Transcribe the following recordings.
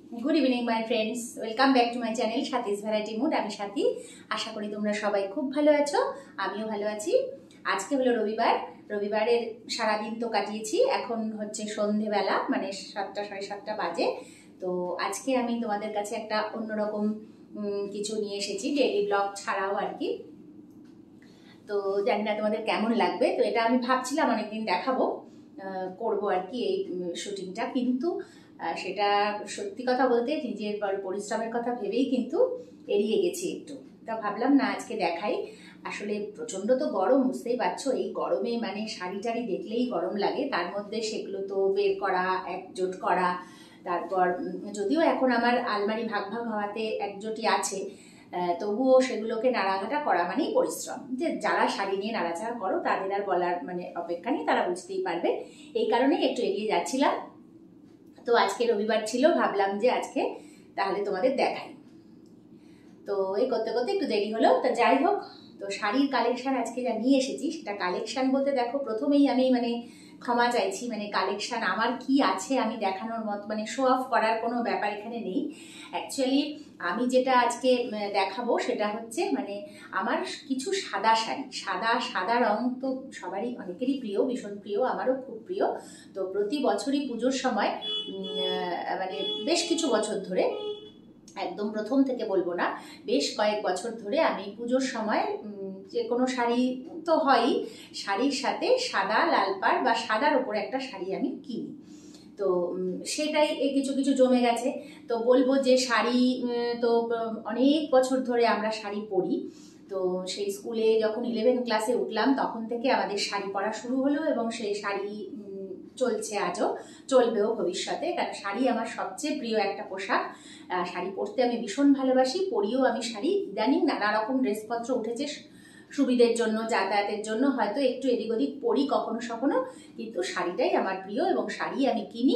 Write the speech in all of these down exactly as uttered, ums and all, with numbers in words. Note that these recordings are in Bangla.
Good evening my friends, welcome back to my channel Sathi's variety mood. আমি সাথী। আশা করি তোমরা সবাই খুব ভালো আছো, আমিও ভালো আছি। আজকে হলো রবিবার। রবিবারের সারাদিন তো কাটিয়েছি, এখন হচ্ছে সন্ধেবেলা, মানে সাতটা সাড়ে সাতটা বাজে। তো আজকে আমি তোমাদের কাছে একটা অন্যরকম কিছু নিয়ে এসেছি, ডেইলি ব্লগ ছাড়াও আর কি। তো জানি না তোমাদের কেমন লাগবে। তো এটা আমি ভাবছিলাম অনেকদিন দেখাবো, করবো আর কি এই শুটিংটা, কিন্তু সেটা সত্যি কথা বলতে নিজের পরিশ্রমের কথা ভেবেই কিন্তু এড়িয়ে গেছি একটু। তা ভাবলাম না, আজকে দেখাই। আসলে প্রচন্ড তো গরম, বুঝতেই পারছো। এই গরমে মানে শাড়ি টাড়ি দেখলেই গরম লাগে, তার মধ্যে সেগুলো তো বের করা, একজোট করা। তারপর যদিও এখন আমার আলমারি ভাগ ভাগ হওয়াতে একজোটই আছে, তবুও সেগুলোকে নাড়াঘাটা করা মানেই পরিশ্রম। যে যারা শাড়ি নিয়ে নাড়াচাড়া করো তাদের আর বলার মানে অপেক্ষা নেই, তারা বুঝতেই পারবে। এই কারণেই একটু এড়িয়ে যাচ্ছিলাম। তো আজকে রবিবার ছিল, ভাবলাম যে আজকে তাহলে তোমাদের দেখাই। তো এই করতে করতে একটু দেরি হলো। তো যাই হোক, তো শাড়ির কালেকশন আজকে যা নিয়ে এসেছি, সেটা কালেকশন বলতে দেখো প্রথমেই আমি মানে ক্ষমা চাইছি, মানে কালেকশন আমার কি আছে আমি দেখানোর মত মানে শো অফ করার কোনো ব্যাপার এখানে নেই। অ্যাকচুয়ালি আমি যেটা আজকে দেখাবো সেটা হচ্ছে মানে আমার কিছু সাদা শাড়ি। সাদা সাদা রং তো সবারই অনেকেরই প্রিয়, ভীষণ প্রিয়, আমারও খুব প্রিয়। তো প্রতি বছরই পুজোর সময় মানে বেশ কিছু বছর ধরে, একদম প্রথম থেকে বলবো না, বেশ কয়েক বছর ধরে আমি পুজোর সময় যে কোনো শাড়ি তো হয়ই, শাড়ির সাথে সাদা লাল পাড় বা সাদার ওপরে একটা শাড়ি আমি কিনি। তো সেটাই কিছু কিছু জমে গেছে। তো বলবো যে শাড়ি তো অনেক বছর ধরে আমরা শাড়ি পরি। তো সেই স্কুলে যখন ইলেভেন ক্লাসে উঠলাম তখন থেকে আমাদের শাড়ি পরা শুরু হলো, এবং সেই শাড়ি চলছে আজও, চলবেও ভবিষ্যতে। কারণ শাড়ি আমার সবচেয়ে প্রিয় একটা পোশাক। শাড়ি পরতে আমি ভীষণ ভালোবাসি, পরিও আমি শাড়ি। ইদানিং নানা রকম ড্রেসপত্র উঠেছে সুবিধের জন্য, যাতায়াতের জন্য, হয়তো একটু এদিক ওদিক পরি কখনো সখনো, কিন্তু শাড়িটাই আমার প্রিয় এবং শাড়ি আমি কিনি।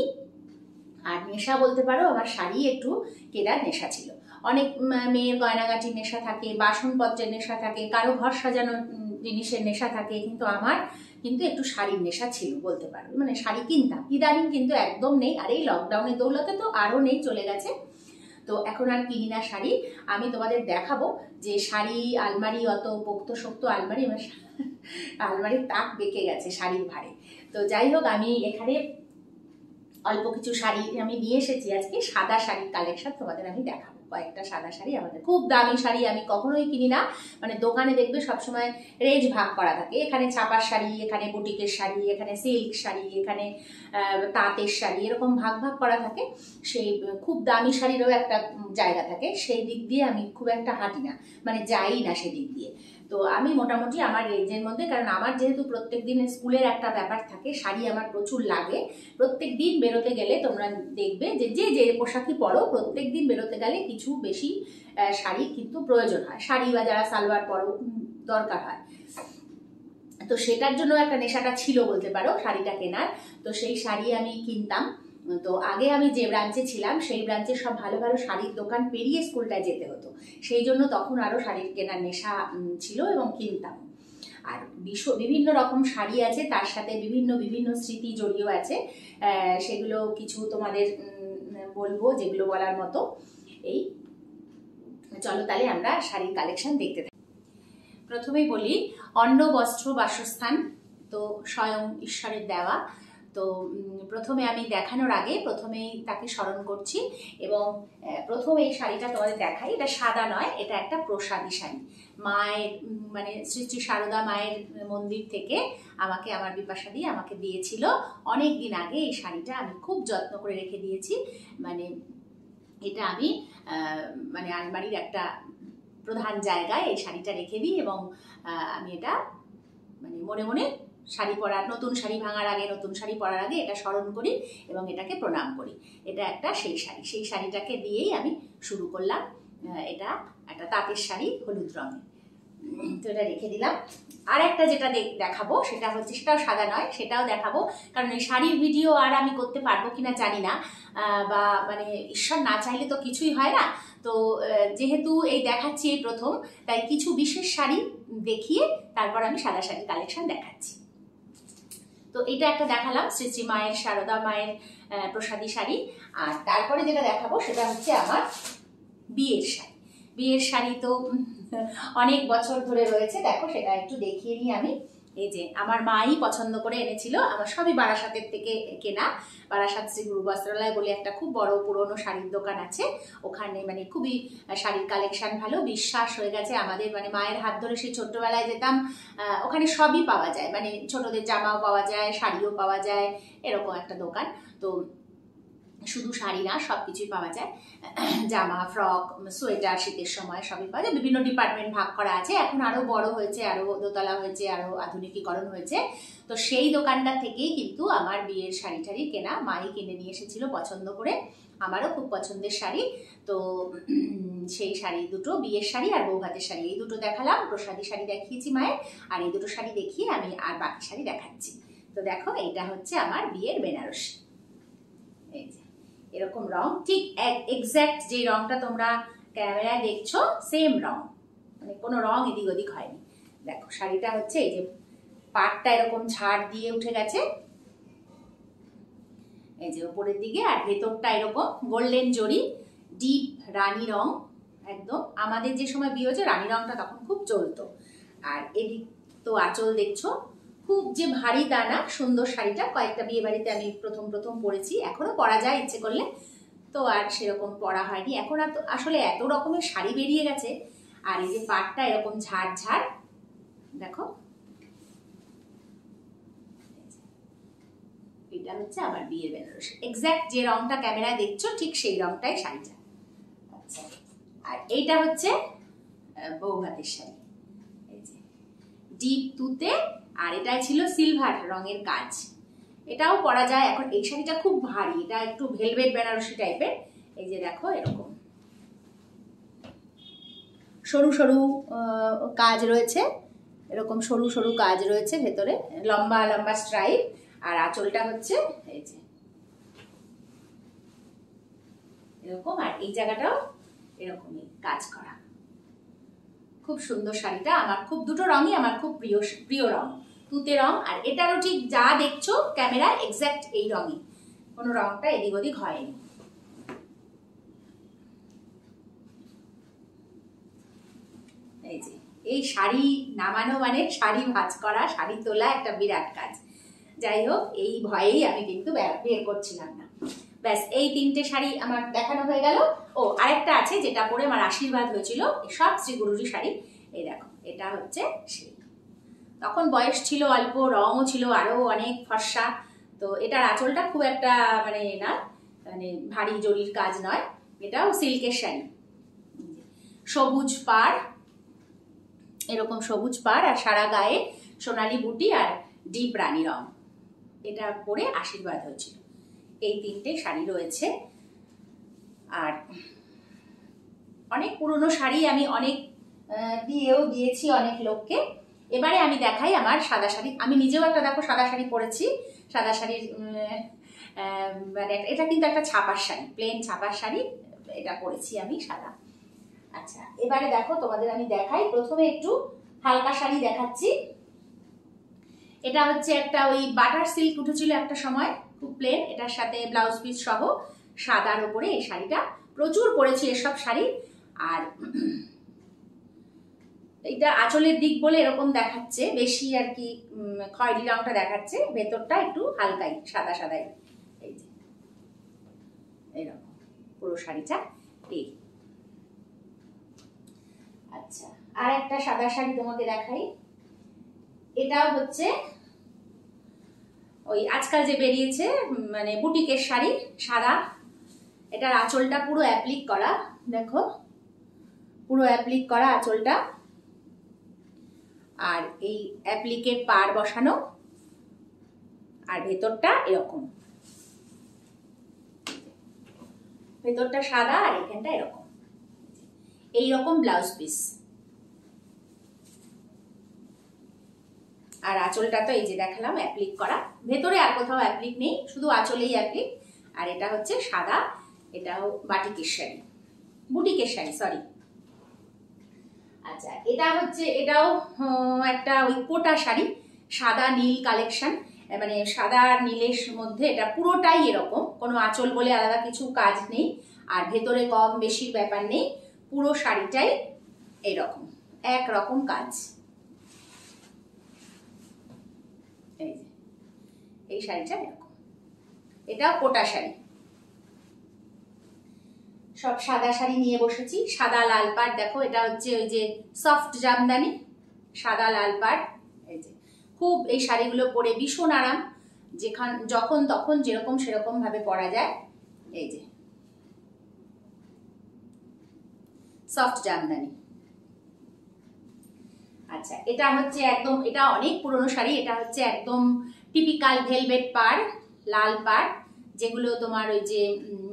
আর নেশা বলতে পারো, আমার শাড়ি একটু কেনার নেশা ছিল। অনেক মেয়ের গয়নাগাটির নেশা থাকে, বাসনপত্রের নেশা থাকে, কারো ঘর সাজানোর জিনিসের নেশা থাকে, কিন্তু আমার কিন্তু একটু শাড়ির নেশা ছিল বলতে পারো। মানে শাড়ি কিনতাম, ইদানিং কিন্তু একদম নেই। আর এই লকডাউনের দৌলতে তো আরও নেই, চলে গেছে। তো এখন আর কিনি না শাড়ি। আমি তোমাদের দেখাবো যে শাড়ি আলমারি, অত পোক্ত শক্ত আলমারি, আমার আলমারির তাক বেঁকে গেছে শাড়ির ভারে। তো যাই হোক, আমি এখানে অল্প কিছু শাড়ি আমি নিয়ে এসেছি আজকে। সাদা শাড়ির কালেকশন তোমাদের আমি দেখাবো, কয়েকটা সাদা শাড়ি। আমাদের খুব দামি শাড়ি আমি কখনোই কিনি না। মানে দোকানে দেখবে সবসময় রেঞ্জ ভাগ করা থাকে, এখানে ছাপার শাড়ি, এখানে বুটিকের শাড়ি, এখানে সিল্ক শাড়ি, এখানে তাঁতের শাড়ি, এরকম ভাগ ভাগ করা থাকে। সেই খুব দামি শাড়িরও একটা জায়গা থাকে, সেই দিক দিয়ে আমি খুব একটা হাঁটি না, মানে যাই না সেদিক দিয়ে। তো আমি মোটামুটি আমার রেঞ্জের মধ্যে, কারণ আমার যেহেতু প্রত্যেক দিন স্কুলের একটা ব্যাপার থাকে, শাড়ি আমার প্রচুর লাগে। প্রত্যেক দিন বেরোতে গেলে তোমরা দেখবে যে যে যে পোশাকই পরো, প্রত্যেক দিন বেরোতে গেলে কিছু বেশি শাড়ি কিন্তু প্রয়োজন হয়। শাড়ি বা যারা সালোয়ার পরো দরকার হয়। তো সেটার জন্য একটা নেশাটা ছিল বলতে পারো শাড়িটা কেনার। তো সেই শাড়ি আমি কিনতাম। তো আগে আমি যে ব্রাঞ্চে ছিলাম সেই ব্রাঞ্চে সব ভালো ভালো শাড়ির দোকান পেরিয়ে স্কুলটায় যেতে হতো, সেই জন্য তখন আরও শাড়ির কেনার নেশা ছিল এবং কিনতাম। আর বিশ্ব বিভিন্ন রকম শাড়ি আছে, তার সাথে বিভিন্ন বিভিন্ন স্মৃতি জড়িয়ে আছে। সেগুলো কিছু তোমাদের বলবো, যেগুলো বলার মতো। এই চলো তাহলে আমরা শাড়ির কালেকশন দেখতে থাকি। প্রথমেই বলি, অন্ন বস্ত্র বাসস্থান তো স্বয়ং ঈশ্বরের দেওয়া। তো প্রথমে আমি দেখানোর আগে প্রথমেই তাকে স্মরণ করছি, এবং প্রথমে এই শাড়িটা তোমাদের দেখাই। এটা সাদা নয়, এটা একটা প্রসাদী শাড়ি। মায়ের মানে শ্রী শ্রী সারদা মায়ের মন্দির থেকে আমাকে আমার বিপাশা দিয়ে আমাকে দিয়েছিল অনেক দিন আগে। এই শাড়িটা আমি খুব যত্ন করে রেখে দিয়েছি। মানে এটা আমি মানে আলমারির একটা প্রধান জায়গায় এই শাড়িটা রেখে দিই, এবং আমি এটা মানে মনে মনে শাড়ি পরার, নতুন শাড়ি ভাঙার আগে, নতুন শাড়ি পরার আগে এটা স্মরণ করি এবং এটাকে প্রণাম করি। এটা একটা সেই শাড়ি, সেই শাড়িটাকে দিয়েই আমি শুরু করলাম। এটা একটা তাঁতের শাড়ি, হলুদ রঙের। তো এটা রেখে দিলাম। আর একটা যেটা দেখাবো সেটা হচ্ছে, সেটাও সাদা নয়, সেটাও দেখাবো। কারণ এই শাড়ির ভিডিও আর আমি করতে পারবো কিনা জানি না, বা মানে ঈশ্বর না চাইলে তো কিছুই হয় না। তো যেহেতু এই দেখাচ্ছি এই প্রথম, তাই কিছু বিশেষ শাড়ি দেখিয়ে তারপর আমি সাদা শাড়ির কালেকশন দেখাচ্ছি। তো এটা একটা দেখালাম শ্রী শ্রী মায়ের, সারদা মায়ের প্রসাদী শাড়ি। আর তারপরে যেটা দেখাবো সেটা হচ্ছে আমার বিয়ের শাড়ি। বিয়ের শাড়ি তো অনেক বছর ধরে রয়েছে, দেখো সেটা একটু দেখিয়ে নিই আমি। এই যে আমার মাই পছন্দ করে এনেছিল, আমার সবই বারাসাতের থেকে কেনা। বারাসাত শ্রী গুরু বস্ত্রালয় বলে একটা খুব বড় পুরনো শাড়ির দোকান আছে, ওখানে মানে খুবই শাড়ির কালেকশন ভালো, বিশ্বাস হয়ে গেছে আমাদের। মানে মায়ের হাত ধরে সেই ছোট্টবেলায় যেতাম, ওখানে সবই পাওয়া যায়, মানে ছোটদের জামাও পাওয়া যায়, শাড়িও পাওয়া যায়, এরকম একটা দোকান। তো শুধু শাড়ি না, সব কিছুই পাওয়া যায়, জামা, ফ্রক, সোয়েটার, শীতের সময় সবই পাওয়া যায়। বিভিন্ন ডিপার্টমেন্ট ভাগ করা আছে, এখন আরো বড় হয়েছে, আরো দোতলা হয়েছে, আরো আধুনিকীকরণ হয়েছে। তো সেই দোকানটা থেকেই কিন্তু আমার বিয়ের শাড়ি টাড়ি কেনা, মাই কিনে নিয়ে এসেছিল পছন্দ করে, আমারও খুব পছন্দের শাড়ি। তো সেই শাড়ি দুটো, বিয়ের শাড়ি আর বৌভাতের শাড়ি, এই দুটো দেখালাম। প্রসাদী শাড়ি দেখিয়েছি মায়ের, আর এই দুটো শাড়ি দেখিয়ে আমি আর বাকি শাড়ি দেখাচ্ছি। তো দেখো এইটা হচ্ছে আমার বিয়ের বেনারসি, এই যে এরকম রং, ঠিক এক্স্যাক্ট যে রংটা তোমরা ক্যামেরায় দেখছো সেম রং, মানে কোনো রং এদিক ওদিক হয়নি। দেখো শাড়িটা হচ্ছে এই যে পাটটা এরকম ঝাড় দিয়ে উঠে গেছে এই যে উপরের দিকে, আর ভেতরটা এরকম গোল্ডেন জরি, ডিপ রানী রং একদম। আমাদের যে সময় বিয়ে হয়েছে রানী রংটা তখন খুব চলতো। আর এদিক তো আঁচল দেখছো, খুব যে ভারী তা না, সুন্দর শাড়িটা। কয়েকটা বিয়ে বাড়িতে আমি প্রথম প্রথম পরেছি, এখনো পরা যায় ইচ্ছে করলে, তো আর সেরকম পরা হয়নি। এখন আর তো আসলে এত রকমের শাড়ি বেরিয়ে গেছে। আর এই যে পাটটা এরকম ঝাড় ঝাড়, দেখো এটা হচ্ছে আমার বিয়ের বেনারসি, এক্স্যাক্ট যে রংটা ক্যামেরায় দেখছো ঠিক সেই রংটাই শাড়িটা। আচ্ছা, আর এইটা হচ্ছে বৌভাতের শাড়ি, এই যে ডিপ তুতে, আর এটাই ছিল সিলভার রঙের কাজ। এটাও পরা যায় এখন। এই শাড়িটা খুব ভারী, এটা একটু ভেলভেট বেনারসি টাইপের। এই যে দেখো এরকম সরু সরু কাজ রয়েছে, এরকম সরু সরু কাজ রয়েছে ভেতরে, লম্বা লম্বা স্ট্রাইপ। আর আঁচলটা হচ্ছে এই যে এরকম, আর এই জায়গাটাও এরকমই কাজ করা। খুব সুন্দর শাড়িটা, আমার খুব, দুটো রঙই আমার খুব প্রিয় প্রিয় রং, তুতে রং। আর এটারও ঠিক যা দেখছো ক্যামেরায় এক্স্যাক্ট এই রঙই, কোনো রংটা এদিক ওদিক হয়নি। এই যে এই শাড়ি নামানো মানে শাড়ি ভাঁজ করা, শাড়ি তোলা একটা বিরাট কাজ। যাই হোক, এই ভয়েই আমি কিন্তু বের করছিলাম না। ব্যাস এই তিনটে শাড়ি আমার দেখানো হয়ে গেল। ও আরেকটা আছে যেটা পরে আমার আশীর্বাদ হয়েছিল, সব শ্রী গুরুজি শাড়ি। এই দেখো এটা হচ্ছে সেই, তখন বয়স ছিল অল্প, রঙও ছিল আরো অনেক ফর্সা। তো এটার আঁচলটা খুব একটা মানে না, মানে ভারী জরির কাজ নয়, এটাও সিল্কের শাড়ি। সবুজ পাড়, এরকম সবুজ পাড়, আর সারা গায়ে সোনালী বুটি আর ডিপ রানী রং, এটা পরে আশীর্বাদ হয়েছিল। এই তিনটে শাড়ি রয়েছে। আর অনেক পুরনো শাড়ি আমি অনেক দিয়েও দিয়েছি অনেক লোককে। এবারে আমি দেখাই আমার সাদা শাড়ি। আমি নিজেও একটা দেখো সাদা শাড়ি পরেছি, সাদা শাড়ির মানে এটা কিন্তু একটা ছাপার শাড়ি, প্লেন ছাপার শাড়ি, এটা পরেছি আমি সাদা। আচ্ছা, এবারে দেখো তোমাদের আমি দেখাই, প্রথমে একটু হালকা শাড়ি দেখাচ্ছি। এটা হচ্ছে একটা ওই বাটার সিল্ক উঠেছিল একটা সময়, খুব প্লেন, এটার সাথে ব্লাউজ পিস সহ সাদার উপরে এই শাড়িটা প্রচুর পরেছি এসব শাড়ি। আর এটা আঁচলের দিক বলে এরকম দেখাচ্ছে বেশি আর কি, খয়েরি রংটা দেখাচ্ছে, ভেতরটা একটু হালকাই সাদা সাদাই। এই যে এইরকম পুরো শাড়িটা এই। আচ্ছা, আর একটা সাদা শাড়ি তোমাকে দেখাই। এটাও হচ্ছে ওই আজকাল যে বেরিয়েছে মানে বুটিকের শাড়ি, সাদা। এটার আঁচলটা পুরো অ্যাপ্লিক করা, দেখো পুরো অ্যাপ্লিক করা আঁচলটা, আর এই অ্যাপ্লিকের পাড় বসানো, আর ভেতরটা এরকম, ভেতরটা সাদা আর এখানটা এরকম, এইরকম ব্লাউজ পিস। আর আঁচলটা তো এই যে দেখালাম অ্যাপ্লিক করা, ভেতরে আর কোথাও অ্যাপ্লিক নেই, শুধু আঁচলেই অ্যাপ্লিক। আর এটা হচ্ছে সাদা, এটাও বাটিকের শাড়ি, বুটিকের শাড়ি সরি। আচ্ছা, এটা হচ্ছে এটাও একটা ওই কোটা শাড়ি, সাদা নীল কালেকশন। মানে সাদা আর নীলের মধ্যে, এটা পুরোটাই এরকম, কোনো আঁচল বলে আলাদা কিছু কাজ নেই, আর ভেতরে কম বেশির ব্যাপার নেই, পুরো শাড়িটাই এইরকম একরকম কাজ। এই যে এই শাড়িটা এরকম, এটা কোটা শাড়ি। সব সাদা শাড়ি নিয়ে বসেছি, সাদা লাল পাড়, দেখো এটা হচ্ছে ওই যে সফট জামদানি, সাদা লাল পাড়। এই যে খুব এই শাড়িগুলো পরে ভীষণ আরাম, যেখান যখন তখন যেরকম সেরকম ভাবে পরা যায়। এই যে সফট জামদানি। আচ্ছা, এটা হচ্ছে একদম, এটা অনেক পুরনো শাড়ি, এটা হচ্ছে একদম টিপিক্যাল ভেলভেট পাড়, লাল পাড়, যেগুলো তোমার ওই যে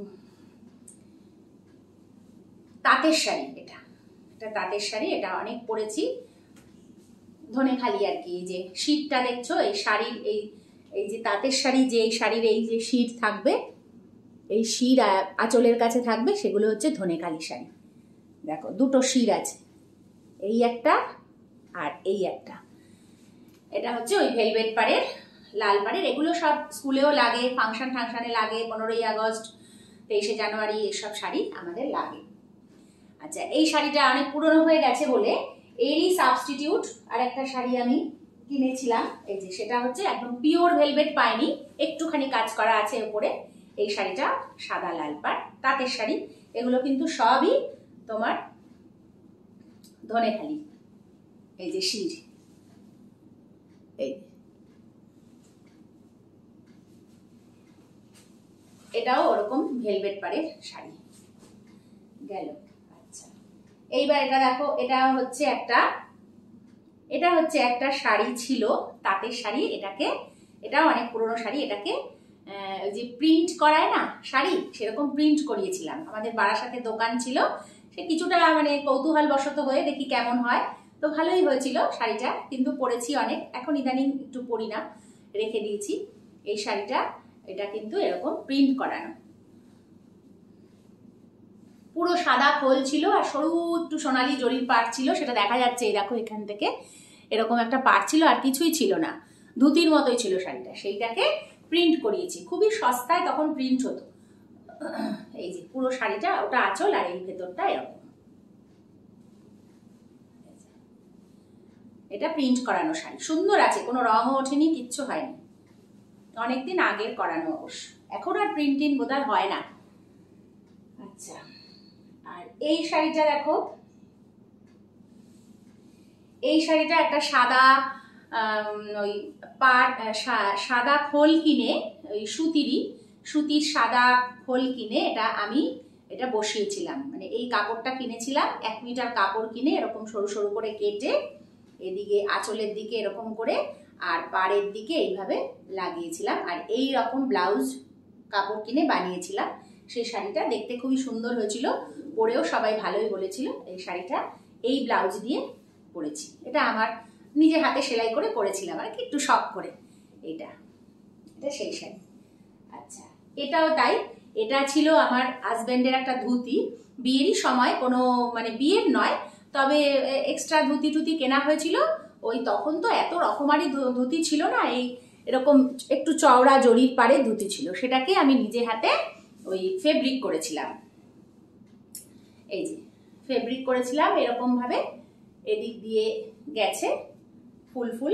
তাঁতের শাড়ি। এটা এটা তাঁতের শাড়ি, এটা অনেক পরেছি, ধনেখালি আর কি। এই যে শীটটা দেখছো, এই শাড়ির এই এই যে তাঁতের শাড়ি, যে এই শাড়ির এই যে শীট থাকবে, এই শির আঁচলের কাছে থাকবে, সেগুলো হচ্ছে ধনেখালি শাড়ি। দেখো দুটো শির আছে, এই একটা আর এই একটা। এটা হচ্ছে ওই ভেলভেট পাড়ের, লাল পাড়ের। এগুলো সব স্কুলেও লাগে, ফাংশন টাংশনে লাগে, পনেরোই আগস্ট, তেইশে জানুয়ারি, এসব শাড়ি আমাদের লাগে। আচ্ছা, এই শাড়িটা অনেক পুরনো হয়ে গেছে বলে এরই সাবস্টিটিউট আর একটা শাড়ি আমি কিনেছিলাম। এই যে সেটা হচ্ছে একদম পিওর ভেলভেট পাইনি, একটুখানি কাজ করা আছে উপরে। এই শাড়িটা সাদা লাল পাড়, তাঁতের শাড়ি। এগুলো কিন্তু সবই তোমার ধনেখালি। এই যে শির, এই এটাও ওরকম ভেলভেট পাড়ের শাড়ি গেল। আচ্ছা, এইবার এটা দেখো, এটা হচ্ছে একটা এটা হচ্ছে একটা শাড়ি ছিল, তাঁতের শাড়ি। এটাকে, এটাও অনেক পুরনো শাড়ি, এটাকে ওই যে প্রিন্ট করায় না শাড়ি, সেরকম প্রিন্ট করিয়েছিলাম। আমাদের বারাসাতে দোকান ছিল, সে কিছুটা মানে কৌতূহল বশত হয়ে দেখি কেমন হয়, তো ভালোই হয়েছিল শাড়িটা, কিন্তু পরেছি অনেক, এখন ইদানিং একটু পরি না, রেখে দিয়েছি। এই শাড়িটা, এটা কিন্তু এরকম প্রিন্ট করানো, পুরো সাদা খোল ছিল আর সরু একটু সোনালি জরির পাড় ছিল, সেটা দেখা যাচ্ছে এই দেখো এখান থেকে, এরকম একটা পাড় ছিল, আর কিছুই ছিল না, ধুতির মতোই ছিল শাড়িটা। সেইটাকে প্রিন্ট করিয়েছি, খুবই সস্তায় তখন প্রিন্ট হতো। এই যে পুরো শাড়িটা, ওটা আঁচল আর এই ভেতরটা এরকম, এটা প্রিন্ট করানো শাড়ি, সুন্দর আছে, কোনো রঙও ওঠেনি, কিচ্ছু হয়নি, অনেকদিন আগের করানো অবশ্য, এখন আর প্রিন্টিং বোধহয় হয় না। আচ্ছা, আর এই শাড়িটা দেখো, এই শাড়িটা একটা সাদা ওই পাড়, সাদা খোল কিনে, ওই সুতিরই, সুতির সাদা খোল কিনে এটা আমি এটা বসিয়েছিলাম। মানে এই কাপড়টা কিনেছিলাম, এক মিটার কাপড় কিনে এরকম সরু সরু করে কেটে, এদিকে আঁচলের দিকে এরকম করে, আর পাড়ের দিকে এইভাবে লাগিয়েছিলাম, আর এই রকম ব্লাউজ কাপড় কিনে বানিয়েছিলাম। সেই শাড়িটা দেখতে খুবই সুন্দর হয়েছিল, পরেও সবাই ভালোই বলেছিল। এই শাড়িটা এই ব্লাউজ দিয়ে পরেছি, এটা আমার নিজে হাতে সেলাই করে পরেছিলাম আর কি, একটু শখ করে। এটা এটা সেই শাড়ি। আচ্ছা, এটাও তাই, এটা ছিল আমার হাজবেন্ডের একটা ধুতি, বিয়েরই সময়, কোনো মানে বিয়ের নয়, তবে এক্সট্রা ধুতি টুতি কেনা হয়েছিল। ওই তখন তো এত রকমারি ধুতি ছিল না, এই এরকম একটু চওড়া জরির পাড়ে ধুতি ছিল, সেটাকে আমি নিজে হাতে ওই ফেব্রিক করেছিলাম। এই যে ফেব্রিক করেছিলাম এরকম ভাবে, এদিক দিয়ে গেছে ফুল ফুল,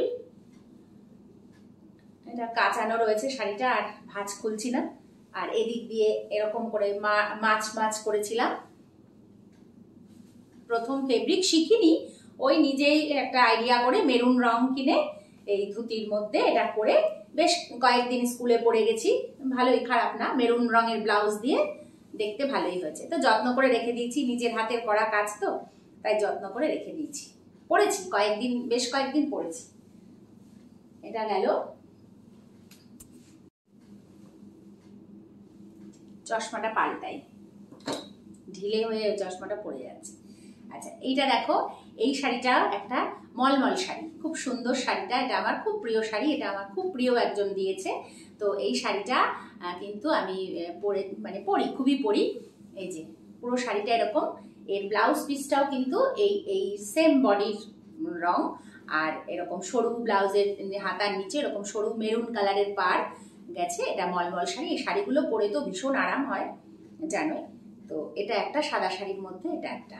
এটা কাঁচানো রয়েছে শাড়িটা, আর ভাঁজ খুলছি না, আর এদিক দিয়ে এরকম করে মাছ মাছ করেছিলাম। প্রথম ফেব্রিক শিখিনি, ওই নিজেই একটা আইডিয়া করে মেরুন রং কিনে এই ধুতির মধ্যে এটা করে বেশ কয়েকদিন স্কুলে পরে গেছি, ভালোই, খারাপ না, মেরুন রঙের ব্লাউজ দিয়ে দেখতে ভালোই হয়েছে। তো যত্ন করে রেখে দিয়েছি, নিজের হাতের করা কাজ তো, তাই যত্ন করে রেখে দিয়েছি, পরেছি কয়েকদিন, বেশ কয়েকদিন পরেছি। এটা গেল। চশমাটা পাল্টাই, ঢিলে হয়ে চশমাটা পড়ে যাচ্ছে। আচ্ছা, এইটা দেখো, এই শাড়িটা একটা মলমল শাড়ি, খুব সুন্দর শাড়িটা, এটা আমার খুব প্রিয় শাড়ি, এটা আমার খুব প্রিয় একজন দিয়েছে। তো এই শাড়িটা কিন্তু আমি পরে মানে পরি, খুবই পরি। এই যে পুরো শাড়িটা এরকম, এর ব্লাউজ পিসটাও কিন্তু এই এই সেম বডির রং, আর এরকম সরু ব্লাউজের হাতার নিচে এরকম সরু মেরুন কালারের পাড় গেছে। এটা মলমল শাড়ি। এই শাড়িগুলো পরে তো ভীষণ আরাম হয় জানোই। তো এটা একটা সাদা শাড়ির মধ্যে এটা একটা।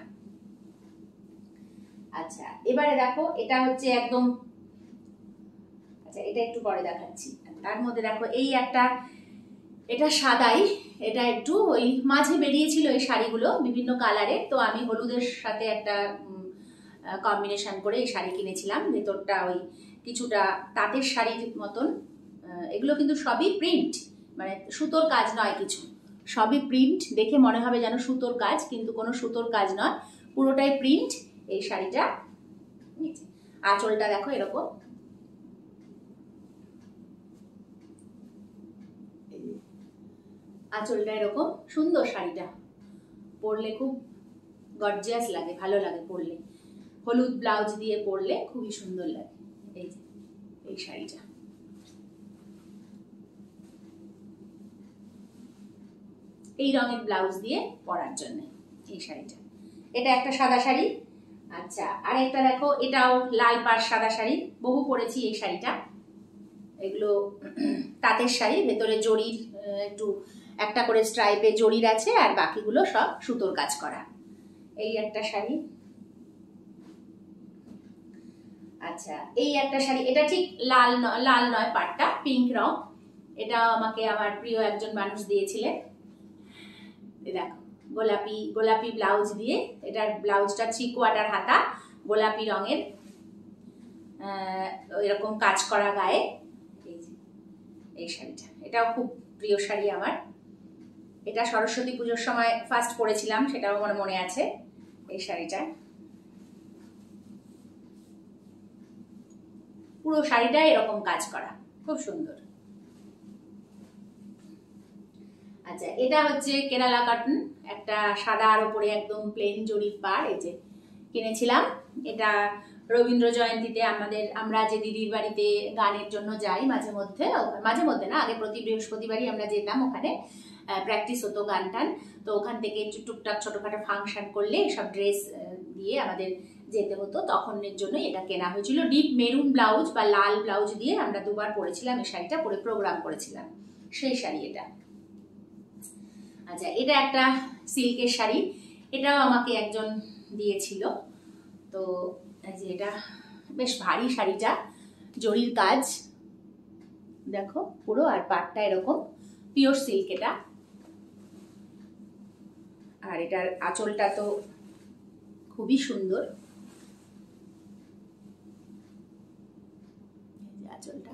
আচ্ছা এবারে দেখো এটা হচ্ছে একদম, আচ্ছা এটা একটু পরে দেখাচ্ছি। তার মধ্যে দেখো এই একটা, এটা সাদাই, এটা একটু ওই মাঝে বেরিয়েছিল এই শাড়িগুলো বিভিন্ন কালারের। তো আমি হলুদের সাথে একটা কম্বিনেশন করে এই শাড়ি কিনেছিলাম। ভেতরটা ওই কিছুটা তাঁতের শাড়ির মতন। এগুলো কিন্তু সবই প্রিন্ট, মানে সুতোর কাজ নয় কিছু, সবই প্রিন্ট। দেখে মনে হবে যেন সুতোর কাজ, কিন্তু কোনো সুতোর কাজ নয়, পুরোটাই প্রিন্ট এই শাড়িটা। আঁচলটা দেখো এরকম, আঁচলটা এরকম সুন্দর। শাড়িটা পরলে খুব গর্জিয়াস লাগে, ভালো লাগে পরলে। হলুদ ব্লাউজ দিয়ে পরলে খুবই সুন্দর লাগে। এই যে এই শাড়িটা, এই রঙের ব্লাউজ দিয়ে পরার জন্য এই শাড়িটা। এটা একটা সাদা শাড়ি। আচ্ছা আর একটা দেখো, এটাও লাল পাড় সাদা শাড়ি, বহু পরেছি এই শাড়িটা। এগুলো তাঁতের শাড়ি, ভেতরে জরির একটু একটা করে স্ট্রাইপে জরির আছে, আর বাকিগুলো সব সুতোর কাজ করা। এই একটা শাড়ি। আচ্ছা এই একটা শাড়ি, এটা ঠিক লাল লাল নয়, পাড়টা পিঙ্ক রং। এটা আমাকে আমার প্রিয় একজন মানুষ দিয়েছিলেন। দেখো গোলাপি গোলাপি ব্লাউজ দিয়ে, এটার ব্লাউজটা থ্রি কোয়ার্টার হাতা, গোলাপি রঙের এরকম কাজ করা গায়ে। এই যে এই শাড়িটা, এটাও খুব প্রিয় শাড়ি আমার। এটা সরস্বতী পুজোর সময় ফার্স্ট পরেছিলাম, সেটাও আমার মনে আছে। এই শাড়িটা পুরো শাড়িটা এরকম কাজ করা, খুব সুন্দর। আচ্ছা এটা হচ্ছে কেরালা কটন, একটা সাদা আর উপরে একদম প্লেন জরির পাড়। এই যে কিনেছিলাম এটা রবীন্দ্র জয়ন্তীতে। আমাদের আমরা যে দিদির বাড়িতে গানের জন্য যাই মাঝে মধ্যে, মাঝে মধ্যে না, আগে প্রতি বৃহস্পতিবারই আমরা যেতাম, ওখানে প্র্যাকটিস হতো গান টান। তো ওখান থেকে টুকটাক ছোটখাটো ফাংশন করলে সব ড্রেস দিয়ে আমাদের যেতে হতো, তখনের জন্য এটা কেনা হয়েছিল। ডিপ মেরুন ব্লাউজ বা লাল ব্লাউজ দিয়ে আমরা দুবার পরেছিলাম এই শাড়িটা, পরে প্রোগ্রাম করেছিলাম, সেই শাড়ি এটা। আচ্ছা এটা একটা সিল্কের শাড়ি, এটাও আমাকে একজন দিয়েছিল। তো এই যে এটা বেশ ভারী শাড়িটা, জরির কাজ দেখো পুরো, আর পাটটা এরকম পিওর সিল্ক এটা। আর এটার আঁচলটা তো খুবই সুন্দর, আঁচলটা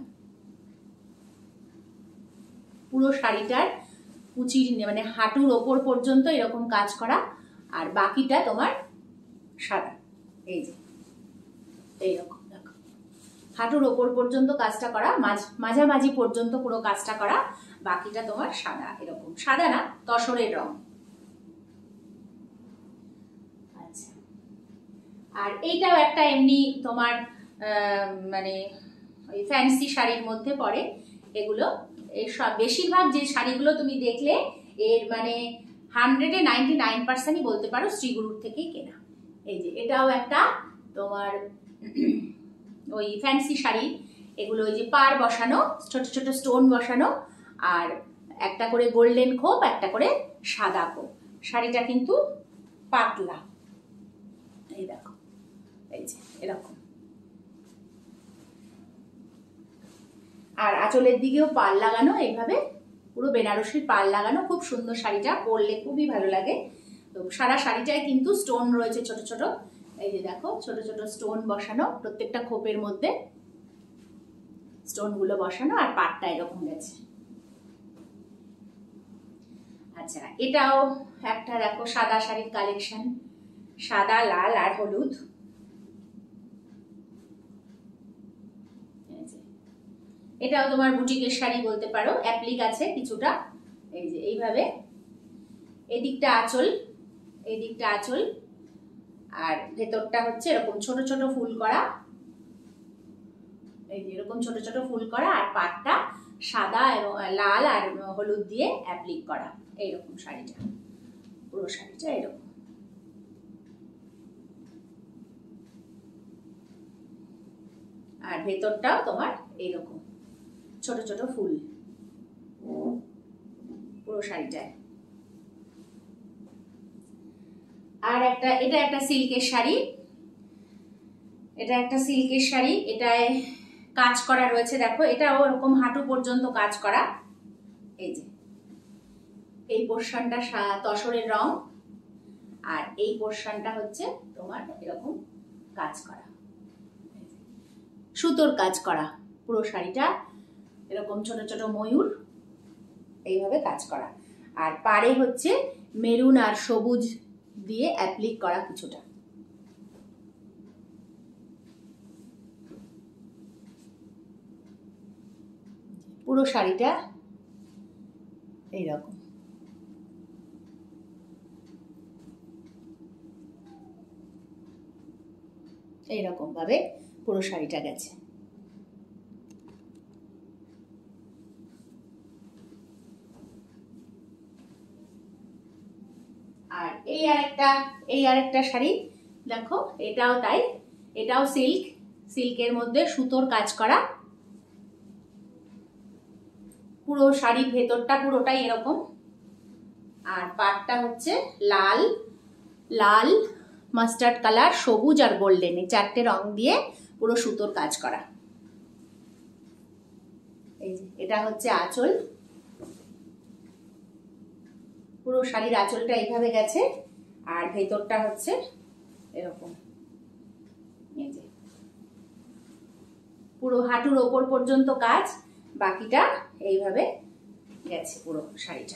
পুরো শাড়িটার কুচির মানে হাঁটুর ওপর পর্যন্ত এরকম কাজ করা, আর বাকিটা তোমার সাদা। এই যে এইরকম দেখো, হাঁটুর ওপর পর্যন্ত কাজটা করা, মাঝ মাঝামাঝি পর্যন্ত পুরো কাজটা করা, বাকিটা তোমার সাদা, এরকম সাদা না তসরের রং। আচ্ছা আর এইটাও একটা এমনি তোমার মানে ওই ফ্যান্সি শাড়ির মধ্যে পড়ে এগুলো। এই সব বেশিরভাগ যে শাড়িগুলো তুমি দেখলে, এর মানে হান্ড্রেডে নাইনটি নাইন পার্সেন্টই বলতে পারো শ্রীগুরুর থেকেই কেনা। এই যে এটাও একটা তোমার ওই ফ্যান্সি শাড়ি। এগুলো ওই যে পাড় বসানো, ছোট ছোট স্টোন বসানো, আর একটা করে গোল্ডেন খোপ, একটা করে সাদা খোপ। শাড়িটা কিন্তু পাতলা, এই দেখো এই যে এরকম। আর আঁচলের দিকেও পাড় লাগানো, এইভাবে পুরো বেনারসির পাড় লাগানো, খুব সুন্দর। শাড়িটা পরলে খুবই ভালো লাগে। তো সারা শাড়িটায় কিন্তু স্টোন রয়েছে ছোট ছোট, এই যে দেখো ছোট ছোট স্টোন বসানো, প্রত্যেকটা খোপের মধ্যে স্টোন গুলো বসানো, আর পাড়টা এরকম গেছে। আচ্ছা এটাও একটা দেখো সাদা শাড়ির কালেকশন, সাদা লাল আর হলুদ। এটাও তোমার বুটিকের শাড়ি বলতে পারো, অ্যাপ্লিক আছে কিছুটা। এই যে এইভাবে এদিকটা আঁচল, এই দিকটা আঁচল, আর ভেতরটা হচ্ছে এরকম ছোট ছোট ফুল করা, এই যে এরকম ছোট ছোট ফুল করা, আর পাটটা সাদা এবং লাল আর হলুদ দিয়ে অ্যাপ্লিক করা। এইরকম শাড়িটা, পুরো শাড়িটা এরকম। ভেতরটাও তোমার এইরকম ছোট ছোট ফুল পুরো শাড়িটায়। আর একটা এটা একটা সিল্কের শাড়ি, এটা একটা সিল্কের শাড়ি, এটায় কাজ করা রয়েছে, দেখো এটাও ওরকম হাঁটু পর্যন্ত কাজ করা। এই যে এই পোর্শনটা তসরের রং, আর এই পোর্শনটা হচ্ছে তোমার এরকম কাজ করা, সুতোর কাজ করা। পুরো শাড়িটা এরকম ছোট ছোট ময়ূর এইভাবে কাজ করা, আর পাড়ে হচ্ছে মেরুন আর সবুজ দিয়ে অ্যাপ্লিক করা কিছুটা। পুরো শাড়িটা এইরকম। এইরকম ভাবে পুরো শাড়িটা গেছে। আর এই আরেকটা এই আরেকটা শাড়ি দেখো, এটাও তাই, এটাও সিল্ক, সিল্কের মধ্যে সুতোর কাজ করা। পুরো শাড়ির ভেতরটা পুরোটাই এরকম, আর পাটটা হচ্ছে লাল, লাল মাস্টার্ড কালার, সবুজ আর গোল্ডেন, এই চারটে রং দিয়ে পুরো সুতোর কাজ করা। এই যে এটা হচ্ছে আঁচল, পুরো শাড়ির আঁচলটা এইভাবে গেছে, আর ভেতরটা হচ্ছে এরকম। এই যে পুরো হাঁটুর ওপর পর্যন্ত কাজ, বাকিটা এইভাবে গেছে পুরো শাড়িটা।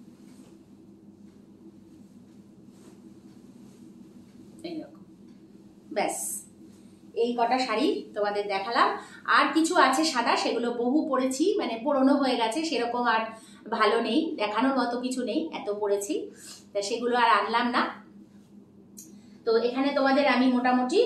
এইরকম, ব্যাস এই কটা শাড়ি তোমাদের দেখালাম। আর কিছু আছে সাদা, সেগুলো বহু পরেছি, মানে পুরনো হয়ে গেছে, সেরকম আর ভালো নেই, দেখানোর মতো কিছু নেই, এত পরেছি, তা সেগুলো আর আনলাম না। তো এখানে তোমাদের আমি মোটামুটি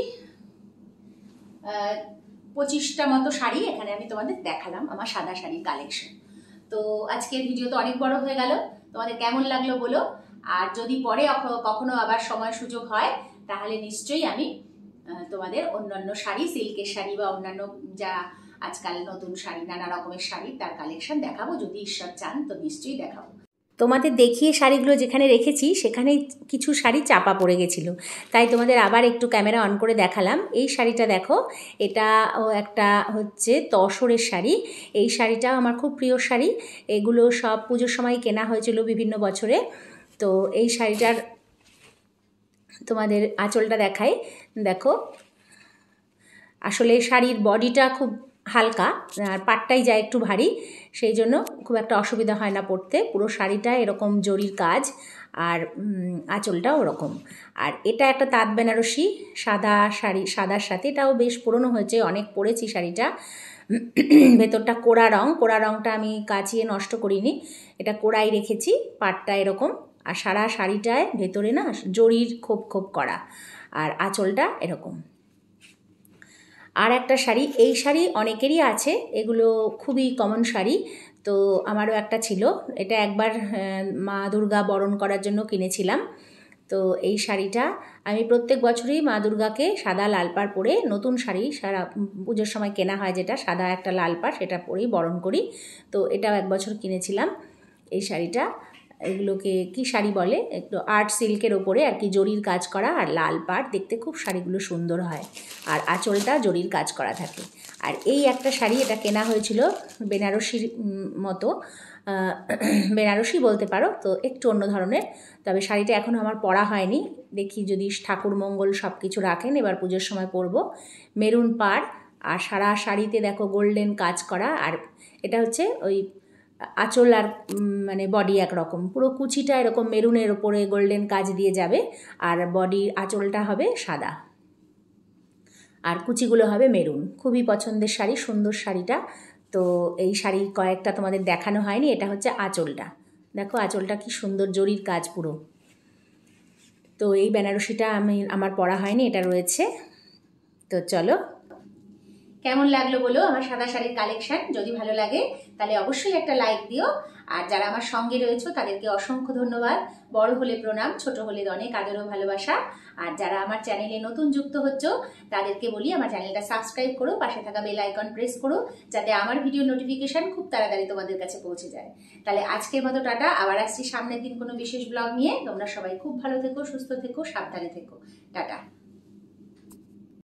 পঁচিশটা মতো শাড়ি এখানে আমি তোমাদের দেখালাম, আমার সাদা শাড়ির কালেকশন। তো আজকের ভিডিও তো অনেক বড় হয়ে গেল, তোমাদের কেমন লাগলো বলো। আর যদি পরে কখনো আবার সময় সুযোগ হয়, তাহলে নিশ্চয়ই আমি তোমাদের অন্যান্য শাড়ি, সিল্কের শাড়ি বা অন্যান্য যা আজকাল নতুন শাড়ি, নানা রকমের শাড়ি, তার কালেকশন দেখাবো, যদি ঈশ্বর চান তো নিশ্চয়ই দেখাবো। তোমাদের দেখিয়ে শাড়িগুলো যেখানে রেখেছি সেখানে কিছু শাড়ি চাপা পড়ে গেছিলো, তাই তোমাদের আবার একটু ক্যামেরা অন করে দেখালাম। এই শাড়িটা দেখো, এটা একটা হচ্ছে তসরের শাড়ি। এই শাড়িটা আমার খুব প্রিয় শাড়ি, এগুলো সব পুজোর সময় কেনা হয়েছিল বিভিন্ন বছরে। তো এই শাড়িটার তোমাদের আঁচলটা দেখাই, দেখো আসলে শাড়ির বডিটা খুব হালকা, আর পাটটাই যায় একটু ভারী, সেই জন্য খুব একটা অসুবিধা হয় না পরতে। পুরো শাড়িটা এরকম জরির কাজ, আর আঁচলটাও ওরকম। আর এটা একটা তাঁত বেনারসি সাদা শাড়ি, সাদার সাথে, এটাও বেশ পুরনো হয়েছে, অনেক পরেছি শাড়িটা। ভেতরটা কোড়া রং, কোড়া রংটা আমি কাচিয়ে নষ্ট করিনি, এটা কোড়াই রেখেছি। পাটটা এরকম, আর সারা শাড়িটায় ভেতরে না জরির খোপ খোপ করা, আর আঁচলটা এরকম। আর একটা শাড়ি, এই শাড়ি অনেকেরই আছে, এগুলো খুবই কমন শাড়ি, তো আমারও একটা ছিল। এটা একবার মা দুর্গা বরণ করার জন্য কিনেছিলাম। তো এই শাড়িটা আমি প্রত্যেক বছরই মা দুর্গাকে সাদা লাল পাড় পরে, নতুন শাড়ি সারা পুজোর সময় কেনা হয় যেটা, সাদা একটা লাল পাড়, সেটা পরেই বরণ করি। তো এটাও এক বছর কিনেছিলাম এই শাড়িটা। এগুলোকে কি শাড়ি বলে, একটু আর্ট সিল্কের ওপরে আর কি জরির কাজ করা, আর লাল পাড়, দেখতে খুব শাড়িগুলো সুন্দর হয়, আর আঁচলটা জরির কাজ করা থাকে। আর এই একটা শাড়ি, এটা কেনা হয়েছিল বেনারসির মতো, বেনারসি বলতে পারো, তো একটু অন্য ধরনের। তবে শাড়িটা এখনও আমার পরা হয়নি, দেখি যদি ঠাকুর মঙ্গল সব কিছু রাখেন এবার পুজোর সময় পরবো। মেরুন পাড়, আর সারা শাড়িতে দেখো গোল্ডেন কাজ করা, আর এটা হচ্ছে ওই আঁচল আর মানে বডি একরকম, পুরো কুচিটা এরকম মেরুনের ওপরে গোল্ডেন কাজ দিয়ে যাবে, আর বডির আঁচলটা হবে সাদা, আর কুচিগুলো হবে মেরুন। খুবই পছন্দের শাড়ি, সুন্দর শাড়িটা। তো এই শাড়ি কয়েকটা তোমাদের দেখানো হয়নি, এটা হচ্ছে আঁচলটা, দেখো আঁচলটা কি সুন্দর জরির কাজ পুরো। তো এই বেনারসিটা আমি আমার পরা হয়নি, এটা রয়েছে। তো চলো, কেমন লাগলো বলো আমার সাদা শাড়ির কালেকশন। যদি ভালো লাগে তাহলে অবশ্যই একটা লাইক দিও, আর যারা আমার সঙ্গে রয়েছে তাদেরকে অসংখ্য ধন্যবাদ। বড় হলে প্রণাম, ছোট হলে অনেক আদর ও ভালোবাসা। আর যারা আমার চ্যানেলে নতুন যুক্ত হচ্ছ তাদেরকে বলি আমার চ্যানেলটা সাবস্ক্রাইব করো, পাশে থাকা বেল আইকন প্রেস করো, যাতে আমার ভিডিও নোটিফিকেশন খুব তাড়াতাড়ি তোমাদের কাছে পৌঁছে যায়। তাহলে আজকের মতো টাটা, আবার আসছি সামনের দিন কোনো বিশেষ ব্লগ নিয়ে। তোমরা সবাই খুব ভালো থেকো, সুস্থ থেকো, সাবধানে থেকো। টাটা।